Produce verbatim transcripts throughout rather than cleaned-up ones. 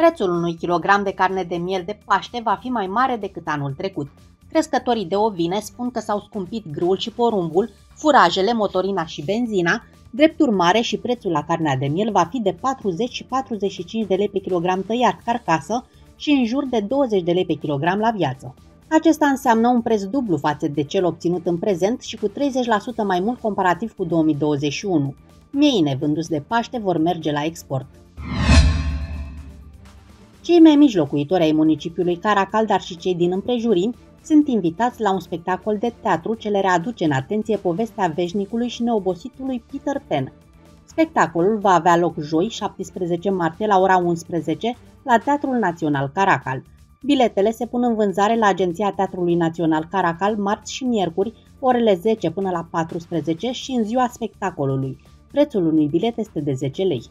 Prețul unui kilogram de carne de miel de Paște va fi mai mare decât anul trecut. Crescătorii de ovine spun că s-au scumpit grâul și porumbul, furajele, motorina și benzina. Drept urmare, și prețul la carnea de miel va fi de patruzeci și patruzeci și cinci de lei pe kilogram tăiat carcasă și în jur de douăzeci de lei pe kilogram la viață. Acesta înseamnă un preț dublu față de cel obținut în prezent și cu treizeci la sută mai mult comparativ cu două mii douăzeci și unu. Miei nevânduți de Paște vor merge la export. Cei mai mici locuitori ai municipiului Caracal, dar și cei din împrejurimi, sunt invitați la un spectacol de teatru ce le readuce în atenție povestea veșnicului și neobositului Peter Pan. Spectacolul va avea loc joi, șaptesprezece martie, la ora unsprezece, la Teatrul Național Caracal. Biletele se pun în vânzare la Agenția Teatrului Național Caracal marți și miercuri, orele zece până la paisprezece și în ziua spectacolului. Prețul unui bilet este de zece lei.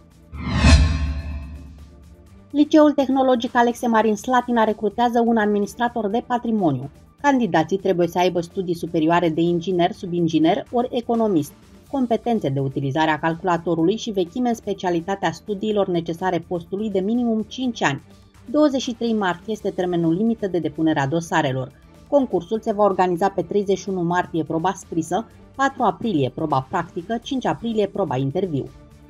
Liceul Tehnologic Alexe Marin Slatina recrutează un administrator de patrimoniu. Candidații trebuie să aibă studii superioare de inginer, subinginer ori economist, competențe de utilizare a calculatorului și vechime în specialitatea studiilor necesare postului de minimum cinci ani. douăzeci și trei martie este termenul limită de depunere a dosarelor. Concursul se va organiza pe treizeci și unu martie proba scrisă, patru aprilie proba practică, cinci aprilie proba interviu.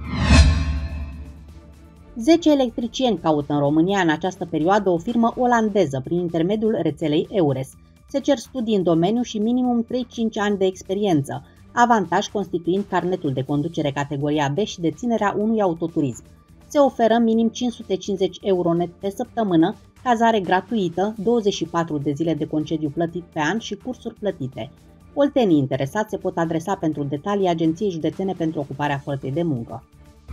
zece electricieni caută în România în această perioadă o firmă olandeză prin intermediul rețelei EURES. Se cer studii în domeniu și minimum trei cinci ani de experiență, avantaj constituind carnetul de conducere categoria B și deținerea unui autoturism. Se oferă minim cinci sute cincizeci euro net pe săptămână, cazare gratuită, douăzeci și patru de zile de concediu plătit pe an și cursuri plătite. Oltenii interesați se pot adresa pentru detalii Agenției Județene pentru Ocuparea Forței de Muncă.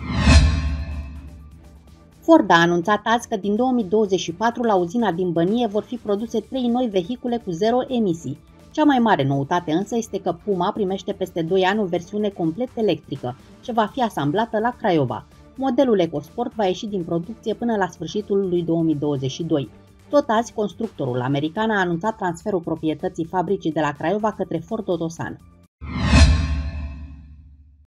Ford a anunțat azi că din două mii douăzeci și patru la uzina din Bănie vor fi produse trei noi vehicule cu zero emisii. Cea mai mare noutate însă este că Puma primește peste doi ani o versiune complet electrică, ce va fi asamblată la Craiova. Modelul EcoSport va ieși din producție până la sfârșitul lui două mii douăzeci și doi. Tot azi, constructorul american a anunțat transferul proprietății fabricii de la Craiova către Ford Otosan.